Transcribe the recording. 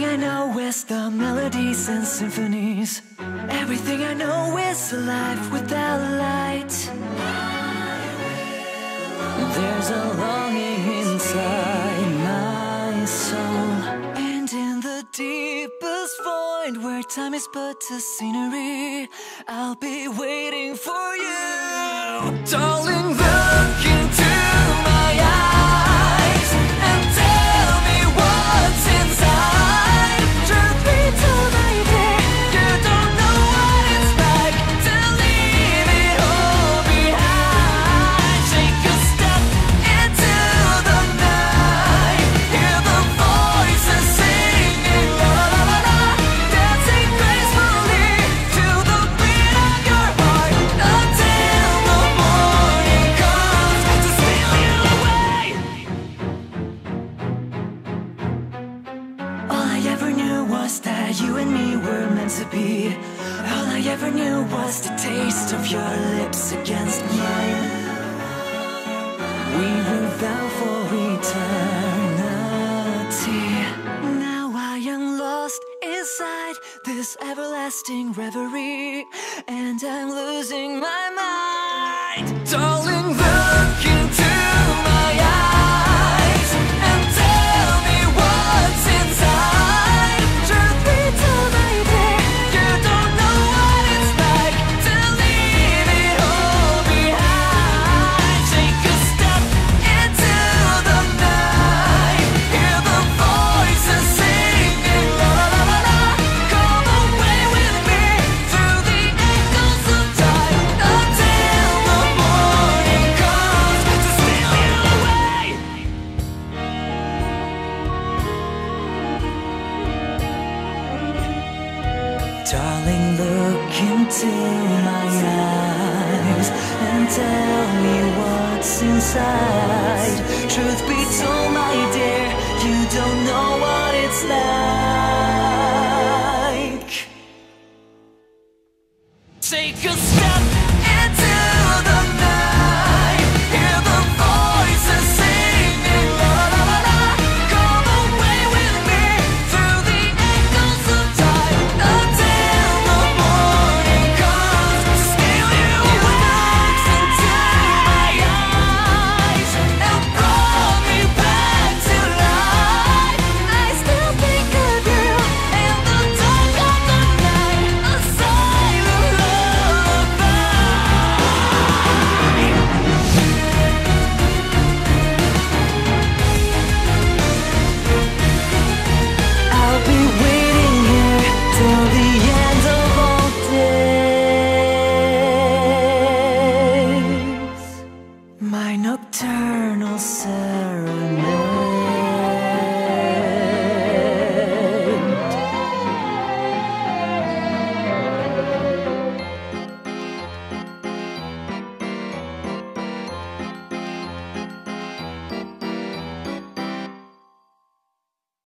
Everything I know is the melodies and symphonies. Everything I know is a life without light. There's a longing inside my soul, and in the deepest void where time is but a scenery, I'll be waiting for you. Darling, look into my eyes and tell me what's inside. Truth be told, my dear, you don't know what it's like to leave it all behind. Take a step into the night, hear the voices singing la la la la, dancing gracefully to the beat of your heart until the morning comes to steal you away. All I ever knew was that you and me were meant to be. All I ever knew was the taste of your lips against mine. We will vow for eternity. Now I am lost inside this everlasting reverie, and I'm losing my mind. Darling, look into my eyes and tell me what's inside. Truth be told, my dear, you don't know what it's like to leave it all behind. Take a step into the night, hear the voices singing la la la la la. Come away with me through the echoes of time until the morning comes to steal you away. Darling, look into my eyes and tell me what's inside. Truth be told, my dear, you don't know what it's like. Take a step into